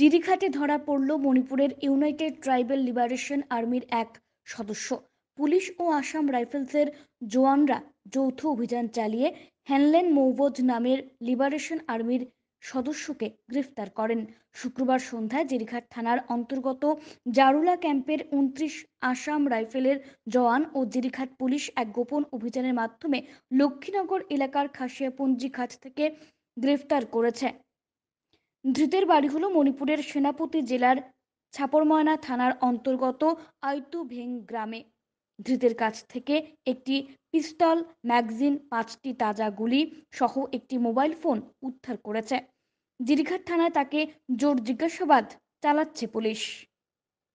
জিরিঘাটে ধরা পড়ল মণিপুরের ইউনাইটেড ট্রাইবাল লিবারেশন আর্মির এক সদস্য। পুলিশ ও আসাম রাইফেলসের জওয়ানরা যৌথ অভিযান চালিয়ে হেনলেন মৌবজ নামের লিবারেশন আর্মির সদস্যকে গ্রেফতার করেন। শুক্রবার সন্ধ্যায় জিরিঘাট থানার অন্তর্গত জারুলা ক্যাম্পের 29 আসাম রাইফেলের জওয়ান ও জিরিঘাট পুলিশ এক গোপন অভিযানের মাধ্যমে লক্ষ্মীনগর এলাকার খাসিয়াপঞ্জি ঘাট থেকে গ্রেফতার করেছে। ধৃতের বাড়ি হলো মণিপুরের সেনাপতি জেলার ছাপরময়না থানার অন্তর্গত আইতুভেং গ্রামে। ধৃতের কাছ থেকে একটি পিস্তল, ম্যাগাজিন, 5টি তাজা গুলি সহ একটি মোবাইল ফোন উদ্ধার করেছে। জিরিঘাট থানায় তাকে জোর জিজ্ঞাসাবাদ চালাচ্ছে পুলিশ।